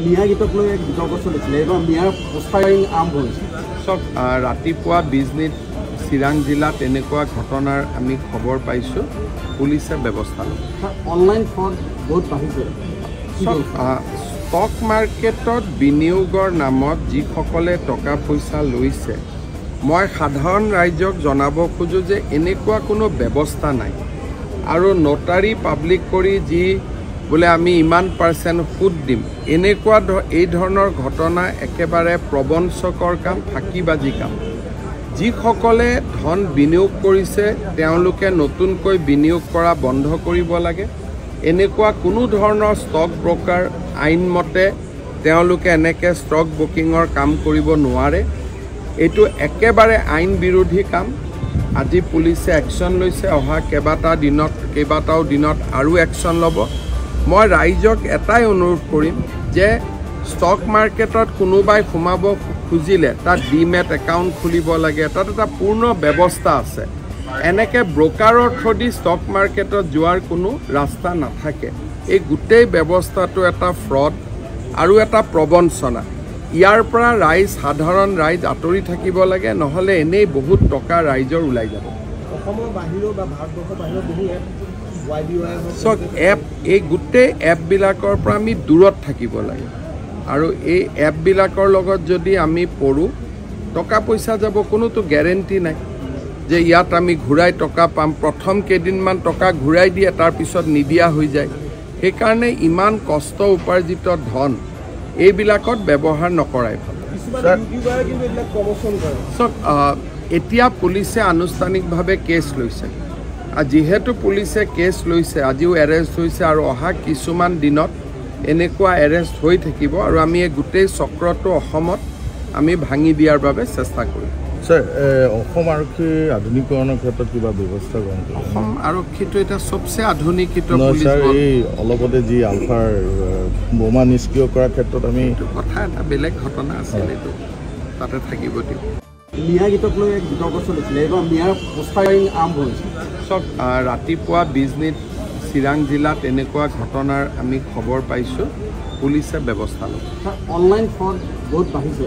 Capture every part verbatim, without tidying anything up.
মিয়া গীতক লৈ এক বিতৰ্ক চলিছিলে এইবাৰ মিয়াৰ পোষ্টাৰিং আৰম্ভ হৈছে চব ৰাতিপুৱা বিজনীত চিৰাং জিলাত এনেকুৱা ঘটনাৰ আমি খবৰ পাইছোঁ পুলিচে ব্যৱস্থা লয় অনলাইন ফ্ৰড বহুত বাঢ়িছে ষ্টক মাৰ্কেটত বিনিয়োগৰ নামত যিসকলে টকা পইচা লৈছে মই সাধাৰণ ৰাইজক জনাব খোজোঁ যে এনেকুৱা কোনো ব্যৱস্থা নাই আৰু নোটাৰী পাব্লিক কৰি যি বোলে আমি ইমান পাৰ্চেণ্ট সুদ দিম এনেকুৱা এই ধৰণৰ ঘটনা একেবাৰে প্ৰবঞ্চকৰ কাম ফাঁকিবাজি কাম যিসকলে ধন বিনিয়োগ কৰিছে তেওঁলোকে নতুনকৈ বিনিয়োগ কৰা বন্ধ কৰিব লাগে এনেকুৱা কোনো ধৰণৰ ষ্টক ব্ৰকাৰ আইনমতে তেওঁলোকে এনেকৈ ষ্টক বুকিঙৰ কাম কৰিব নোৱাৰে এইটো একেবাৰে আইন বিৰোধী কাম আজি পুলিচে একশ্যন লৈছে অহা কেইবাটা দিনত কেইবাটাও দিনত আৰু একশ্যন ল'ব মই ৰাইজক এটাই অনুৰোধ কৰিম যে ষ্টক মাৰ্কেটত কোনোবাই সোমাব খুজিলে তাত ডিমেট একাউণ্ট খুলিব লাগে তাত এটা পূৰ্ণ ব্যৱস্থা আছে এনেকৈ ব্ৰকাৰৰ থ্ৰুদি ষ্টক মাৰ্কেটত যোৱাৰ কোনো ৰাস্তা নাথাকে এই গোটেই ব্যৱস্থাটো এটা ফ্ৰড আৰু এটা প্ৰবঞ্চনা ইয়াৰ পৰা ৰাইজ সাধাৰণ ৰাইজ আঁতৰি থাকিব লাগে নহ'লে এনেই বহুত টকা ৰাইজৰ ওলাই যাব অসমৰ বাহিৰৰ বা ভাৰতবৰ্ষৰ বাহিৰৰ বহু এপ চক এপ এই গোটেই এপবিলাকৰ পৰা আমি দূৰত থাকিব লাগে আৰু এই এপবিলাকৰ লগত যদি আমি পঢ়োঁ টকা পইচা যাব কোনোতো গেৰেণ্টি নাই যে ইয়াত আমি ঘূৰাই টকা পাম প্ৰথম কেইদিনমান টকা ঘূৰাই দিয়ে তাৰপিছত নিদিয়া হৈ যায় সেইকাৰণে ইমান কষ্ট উপাৰ্জিত ধন এইবিলাকত ব্যৱহাৰ নকৰাই ভাল চক এতিয়া পুলিচে আনুষ্ঠানিকভাৱে কেছ লৈছে যিহেতু পুলিচে কেছ লৈছে আজিও এৰেষ্ট হৈছে আৰু অহা কিছুমান দিনত এনেকুৱা এৰেষ্ট হৈ থাকিব আৰু আমি এই গোটেই চক্ৰটো অসমত আমি ভাঙি দিয়াৰ বাবে চেষ্টা কৰিম স্যাৰ অসম আৰক্ষী আধুনিকৰণৰ ক্ষেত্ৰত কিবা ব্যৱস্থা গ্ৰহণ কৰিছে অসম আৰক্ষীটো এটা চবচে আধুনিকীত পুলিচ এই অলপতে যি আলফাৰ বোমা নিষ্ক্ৰিয় কৰাৰ ক্ষেত্ৰত আমি এইটো কথা এটা বেলেগ ঘটনা আছিল এইটো তাতে থাকিব দিওঁ মিয়া গীতক লৈ এক বিতৰ্ক চলিছিলে এইবাৰ মিয়াৰ পোষ্টাৰিং আৰম্ভ হৈছে চব ৰাতিপুৱা বিজনীত চিৰাং জিলাত এনেকুৱা ঘটনাৰ আমি খবৰ পাইছোঁ পুলিচে ব্যৱস্থা লয় অনলাইন ফ্ৰড বহুত বাঢ়িছে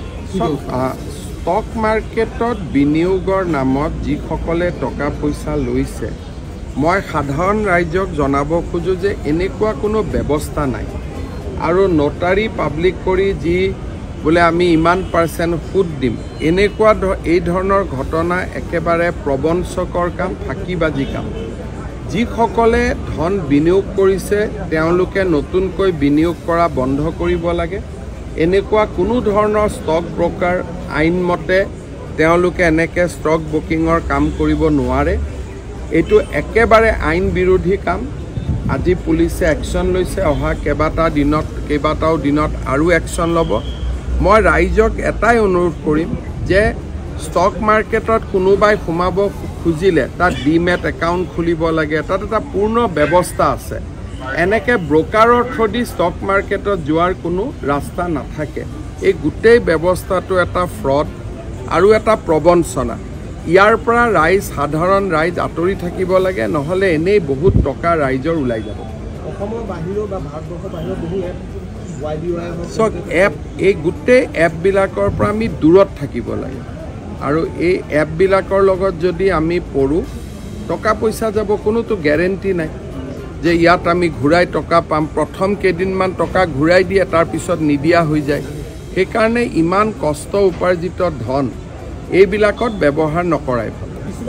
ষ্টক মাৰ্কেটত বিনিয়োগৰ নামত যিসকলে টকা পইচা লৈছে মই সাধাৰণ ৰাইজক জনাব খোজোঁ যে এনেকুৱা কোনো ব্যৱস্থা নাই আৰু নোটাৰী পাব্লিক কৰি যি বোলে আমি ইমান পাৰ্চেণ্ট সুদ দিম এনেকুৱা এই ধৰণৰ ঘটনা একেবাৰে প্ৰবঞ্চকৰ কাম ফাঁকিবাজি কাম যিসকলে ধন বিনিয়োগ কৰিছে তেওঁলোকে নতুনকৈ বিনিয়োগ কৰা বন্ধ কৰিব লাগে এনেকুৱা কোনো ধৰণৰ ষ্টক ব্ৰকাৰ আইনমতে তেওঁলোকে এনেকৈ ষ্টক বুকিঙৰ কাম কৰিব নোৱাৰে এইটো একেবাৰে আইন বিৰোধী কাম আজি পুলিচে একশ্যন লৈছে অহা কেইবাটা দিনত কেইবাটাও দিনত আৰু একশ্যন ল'ব মই ৰাইজক এটাই অনুৰোধ কৰিম যে ষ্টক মাৰ্কেটত কোনোবাই সোমাব খুজিলে তাত ডিমেট একাউণ্ট খুলিব লাগে তাত এটা পূৰ্ণ ব্যৱস্থা আছে এনেকৈ ব্ৰকাৰৰ থ্ৰুদি ষ্টক মাৰ্কেটত যোৱাৰ কোনো ৰাস্তা নাথাকে এই গোটেই ব্যৱস্থাটো এটা ফ্ৰড আৰু এটা প্ৰবঞ্চনা ইয়াৰ পৰা ৰাইজ সাধাৰণ ৰাইজ আঁতৰি থাকিব লাগে নহ'লে এনেই বহুত টকা ৰাইজৰ ওলাই যাব অসমৰ বাহিৰৰ বা ভাৰতবৰ্ষৰ বাহিৰৰ বহু এপ চক এপ এই গোটেই এপবিলাকৰ পৰা আমি দূৰত থাকিব লাগে আৰু এই এপবিলাকৰ লগত যদি আমি পঢ়োঁ টকা পইচা যাব কোনোতো গেৰেণ্টি নাই যে ইয়াত আমি ঘূৰাই টকা পাম প্ৰথম কেইদিনমান টকা ঘূৰাই দিয়ে তাৰপিছত নিদিয়া হৈ যায় সেইকাৰণে ইমান কষ্ট উপাৰ্জিত ধন এইবিলাকত ব্যৱহাৰ নকৰাই ভাল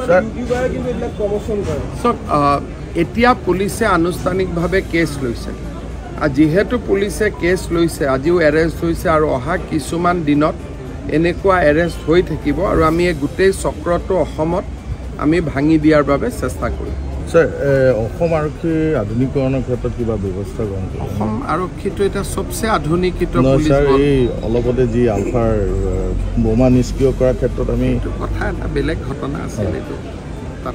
চক এতিয়া পুলিচে আনুষ্ঠানিকভাৱে কেছ লৈছে যিহেতু পুলিচে কেছ লৈছে আজিও এৰেষ্ট হৈছে আৰু অহা কিছুমান দিনত এনেকুৱা এৰেষ্ট হৈ থাকিব আৰু আমি এই গোটেই চক্ৰটো অসমত আমি ভাঙি দিয়াৰ বাবে চেষ্টা কৰিম স্যাৰ অসম আৰক্ষী আধুনিকৰণৰ ক্ষেত্ৰত কিবা ব্যৱস্থা গ্ৰহণ কৰিছে অসম আৰক্ষীটো এটা চবচে আধুনিকীত পুলিচ এই অলপতে যি আলফাৰ বোমা নিষ্ক্ৰিয় কৰাৰ ক্ষেত্ৰত আমি কথা এটা বেলেগ ঘটনা আছিল এইটো